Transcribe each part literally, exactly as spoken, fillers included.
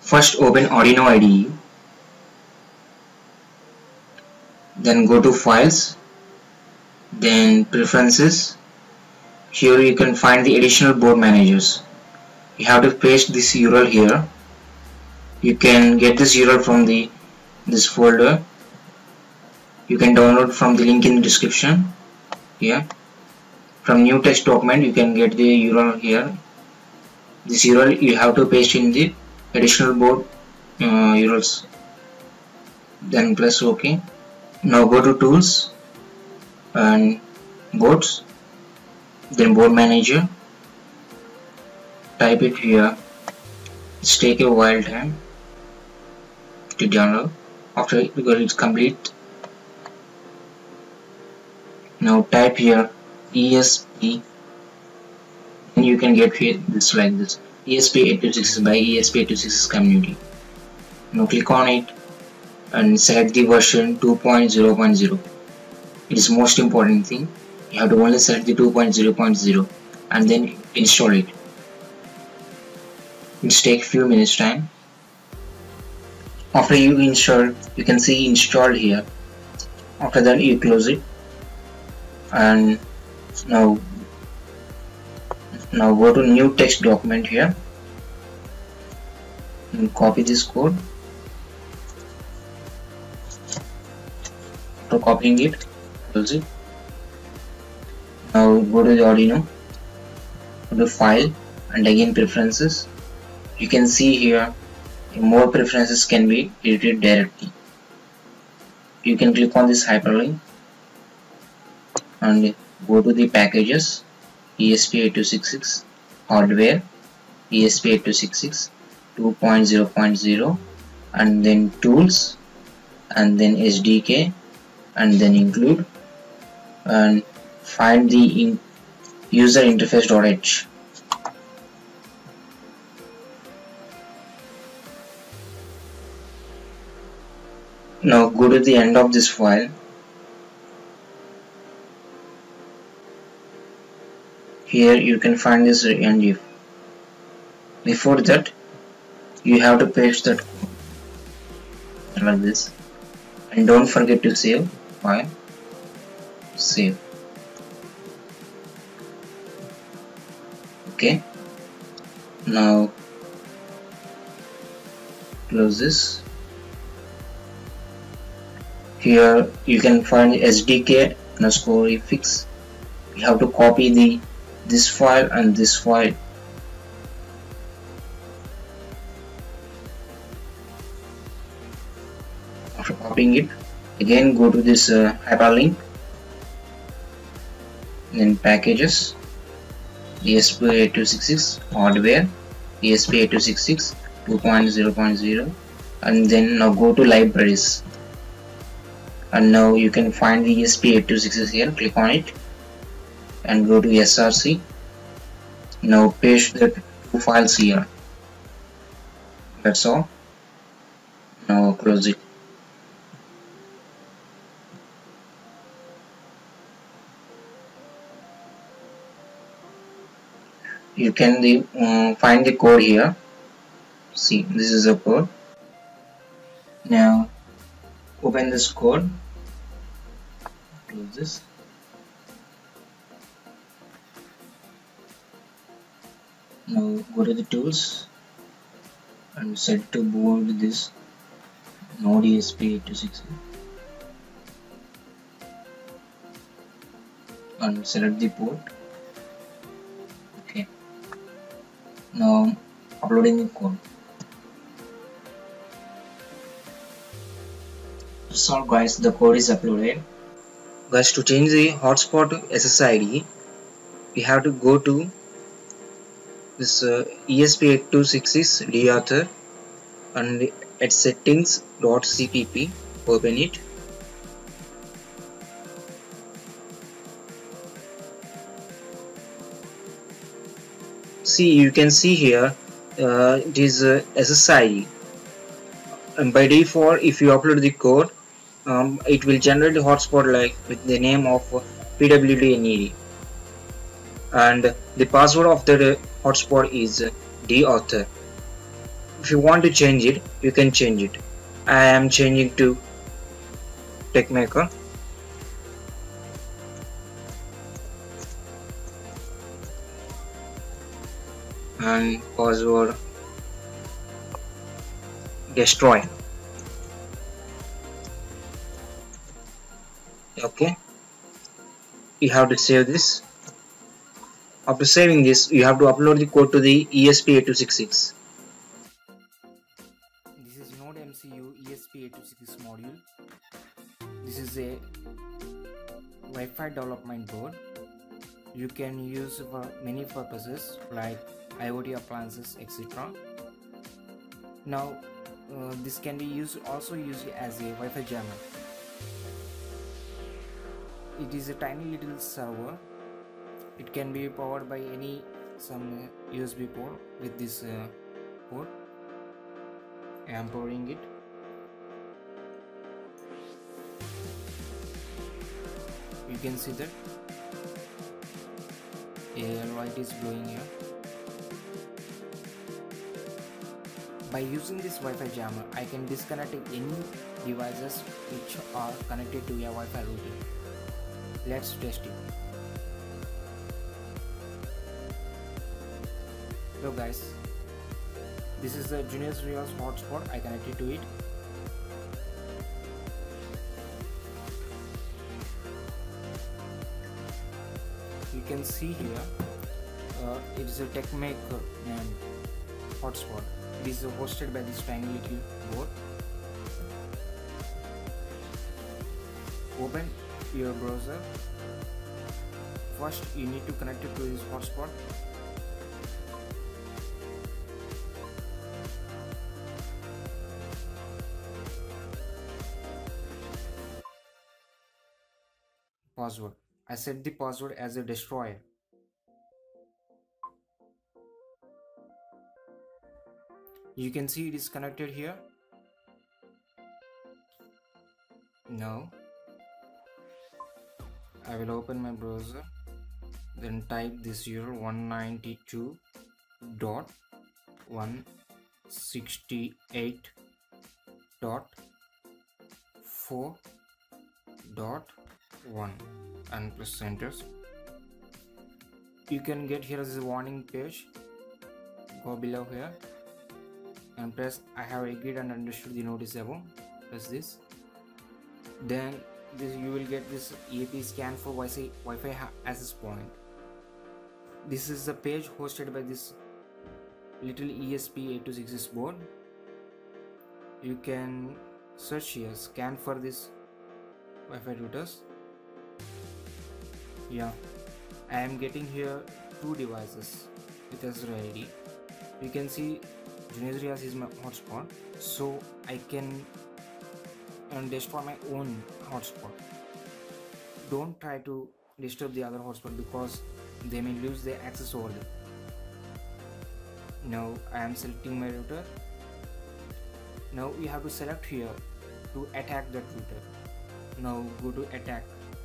First open Arduino I D E, then go to Files, then Preferences. Here you can find the additional board managers. You have to paste this U R L here. You can get this U R L from the this folder. You can download from the link in the description here. From new text document you can get the U R L here. This U R L you have to paste in the additional board uh, U R Ls. Then press OK. Now go to Tools and Boards, then Board Manager. Type it here. It's take a while time to download. After it, because it's complete. Now type here E S P, and you can get here this like this E S P eight two six six by E S P eight two six six community. Now click on it and select the version two point zero point zero. It is most important thing. You have to only select the two point zero point zero and then install it. It takes few minutes time. After you install, you can see installed here. After that you close it, and now now go to new text document here and copy this code. After copying it, close it. Now go to the Arduino, go to File, and again Preferences. You can see here more preferences can be edited directly. You can click on this hyperlink and go to the packages, E S P eight two six six, hardware, E S P eight two six six, two point zero point zero, and then tools, and then S D K, and then include, and find the in user interface.h. Now go to the end of this file. Here you can find this N G I F. Before that, you have to paste that code like this, and don't forget to save file. Save. Okay. Now close this. Here you can find S D K underscore fix. You have to copy the this file and this file. After copying it, again go to this uh, hyperlink, then packages, E S P eight two six six, hardware, E S P eight two six six, two point zero point zero, and then now go to libraries. And now you can find the E S P eight two six six here. Click on it and go to S R C. Now paste the two files here. That's all. Now close it. You can the, uh, find the code here. See, this is the code. Now open this code, close this. Now go to the tools and set to board this Node E S P eight two six six and select the port. Okay. Now uploading the code. So guys, the code is uploaded. Guys, to change the hotspot S S I D, we have to go to this uh, E S P eight two six six deauth and at settings.cpp, open it. See, you can see here uh, it is uh, S S I D, and by default if you upload the code, Um, it will generate the hotspot like with the name of P W D N E D, and the password of the hotspot is deauth. If you want to change it, you can change it. I am changing to TechMaker. And password destroy. Okay, you have to save this. After saving this, you have to upload the code to the E S P eight two six six. This is Node M C U E S P eight two six six module. This is a Wi-Fi development board. You can use for many purposes like IoT appliances, et cetera. Now, uh, this can be used also used as a Wi-Fi jammer. It is a tiny little server. It can be powered by any some U S B port with this uh, port. I am powering it. You can see that a light is glowing here. By using this Wi-Fi jammer, I can disconnect any devices which are connected to a Wi-Fi router. Let's test it. Hello guys, this is the Junior's Rios hotspot. I connected to it. You can see here, uh, it is a TechMaker um, hotspot. It is hosted by this tiny little board. Open your browser. First, you need to connect it to this hotspot. Password. I set the password as a destroyer. You can see it is connected here. Now I will open my browser, then type this U R L one ninety-two dot one sixty-eight dot four dot one and press enter. You can get here as a warning page. Go below here and press I have agreed and understood the notice above. Press this. Then this you will get this E A P scan for Wi-Fi, Wi-Fi access point. This is the page hosted by this little E S P eight two six six board. You can search here, scan for this Wi-Fi routers. Yeah, I am getting here two devices with user I D. You can see Junior's Rios is my hotspot, so I can and destroy my own hotspot. Don't try to disturb the other hotspot because they may lose their access over there. Now I am selecting my router. Now you have to select here to attack that router. Now go to attack.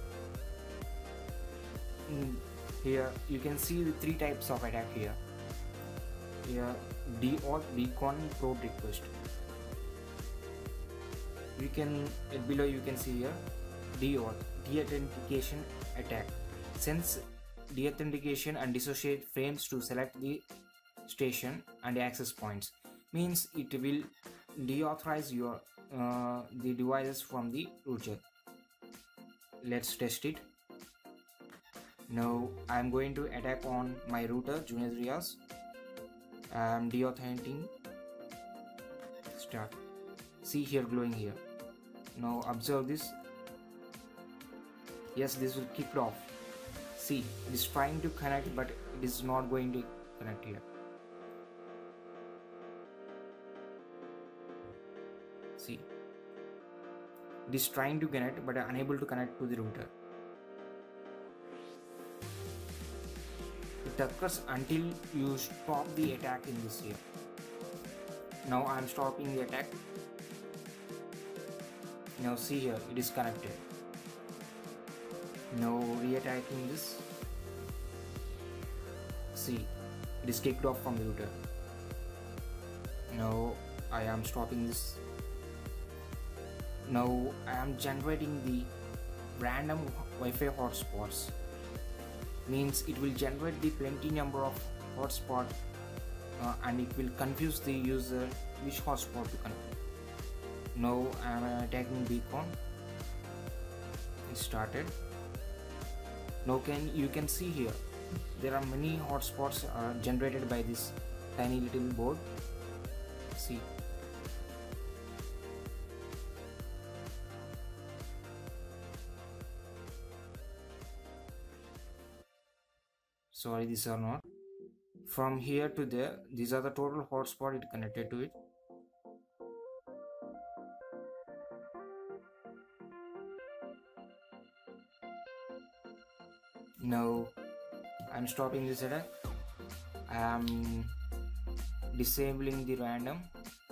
Here you can see the three types of attack here. Here deauth, beacon, probe request. You can below you can see here deauth, deauthentication attack. Sends deauthentication and dissociate frames to select the station and access points. Means it will deauthorize your uh, the devices from the router. Let's test it. Now I am going to attack on my router Junior's Rios. I am deauthenticating. Start. See here glowing here. Now observe this. Yes, this will kick off. See, it is trying to connect but it is not going to connect here. See, it is trying to connect but unable to connect to the router. It occurs until you stop the attack in this here. Now I am stopping the attack. Now see here, it is connected. Now re-attacking this. See, it is kicked off from the router. Now I am stopping this. Now I am generating the random Wi-Fi hotspots. Means it will generate the plenty number of hotspot uh, and it will confuse the user which hotspot to connect. Now I am uh, tagging beacon. It started. Now can you can see here there are many hotspots uh, generated by this tiny little board. See. Sorry, these are not. From here to there, these are the total hotspot it connected to it. Now I'm stopping this attack. I am disabling the random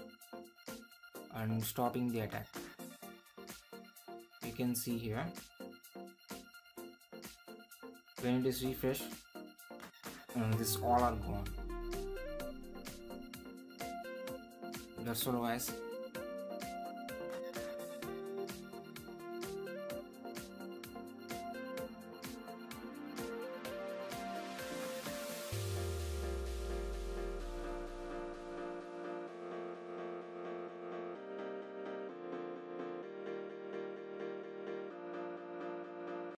and stopping the attack. You can see here when it is refreshed, and this all are gone. That's all guys.